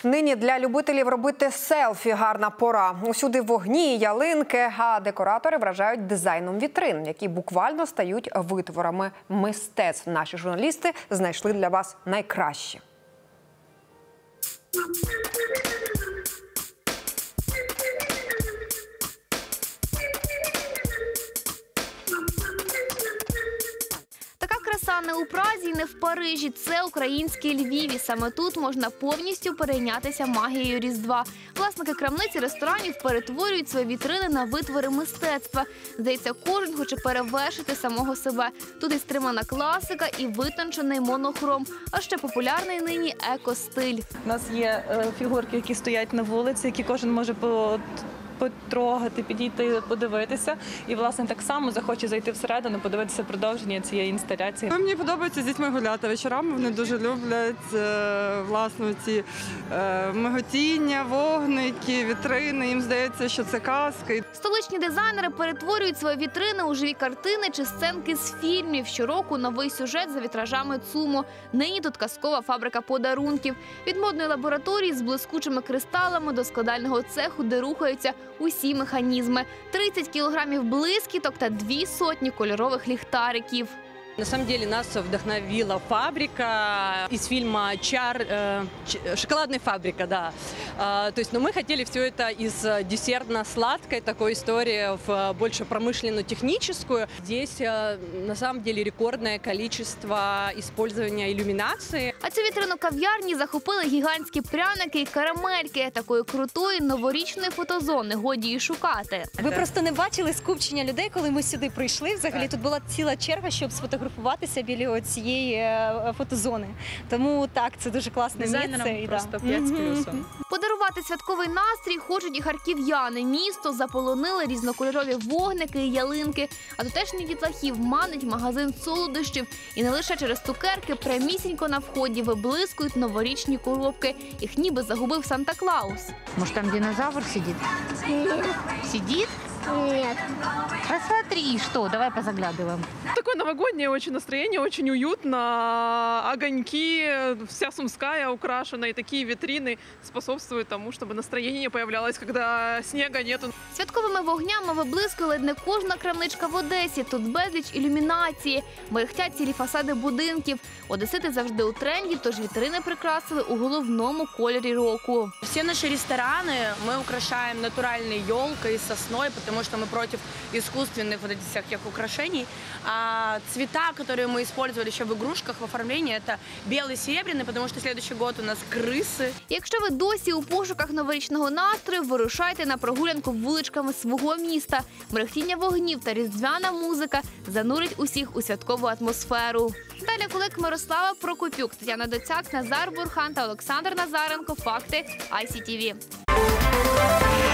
Нині для любителів робити селфі гарна пора. Усюди вогні, ялинки, а декоратори вражають дизайном вітрин, які буквально стають витворами мистецтв. Наші журналісти знайшли для вас найкращі. Така краса не у Празі і не в Парижі. Це український Львів. І саме тут можна повністю перейнятися магією Різдва. Власники крамниць і ресторанів перетворюють свої вітрини на витвори мистецтва. Здається, кожен хоче перевершити самого себе. Тут і стримана класика, і витончений монохром. А ще популярний нині еко-стиль. У нас є фігурки, які стоять на вулиці, які кожен може потрогати, підійти, подивитися. І, власне, так само захоче зайти всередину, подивитися продовження цієї інсталяції. Мені подобається з дітьми гуляти вечорами, вони дуже люблять, власне, ці миготіння, вогники, вітрини, їм здається, що це казки. Столичні дизайнери перетворюють свої вітрини у живі картини чи сценки з фільмів. Щороку новий сюжет за вітражами ЦУМу. Нині тут казкова фабрика подарунків. Від модної лабораторії з блискучими кристалами до складального цеху, де рухаються усі механізми. 30 кілограмів блискіток та 200 кольорових ліхтариків. На самом деле нас вдохновила фабрика из фильма «Чар», «Шоколадная фабрика», да. То есть, но мы хотели все это из десертно-сладкой такой истории в больше промышленно-техническую. Здесь на самом деле рекордное количество использования иллюминации. А цю вітрину кав'ярні захопили гігантські пряники і карамельки. Такої крутої новорічної фотозони годі і шукати. Ви просто не бачили скупчення людей, коли ми сюди прийшли. Взагалі тут була ціла черга, щоб сфотографуватися біля цієї фотозони. Тому так, це дуже класне місце. Дизайнерам просто 5 з плюсом. Подарувати святковий настрій хочуть і харків'яни. Місто заполонили різнокольорові вогники і ялинки. А тутешніх дітлахів манить магазин солодощів. І не лише через цукерки, прямісінько на вході виблискують новорічні коробки. Їх ніби загубив Санта-Клаус. Может, там динозавр сидит? Нет. Сидит? Нет. Посмотри, что, давай позаглядываем. Такое новогоднее очень настроение, очень уютно. Огоньки, вся Сумская украшена, и такие витрины способствуют тому, чтобы настроение появлялось, когда снега нету. Святковими вогнями виблискує ледь не кожна крамничка в Одесі. Тут безліч ілюмінації, мерехтять цілі фасади будинків. Одесити завжди у тренді, тож вітрини прикрасили у головному кольорі року. Все наши рестораны мы украшаем натуральной елкой, сосной, потому что мы против искусственных вот этих всяких украшений. А цвета, которые мы использовали еще в игрушках, в оформлении, это белый, серебряный, потому что следующий год у нас крысы. Якщо ви досі у пошуках новорічного настрою, вирушайте на прогулянку вуличками свого міста. Мерехтіння вогнів та різдвяна музика занурить усіх у святкову атмосферу. Далі Кулик, Мирослава Прокопюк, Тетяна Доцяк, Назар Бурхан та Олександр Назаренко. Факти ICTV.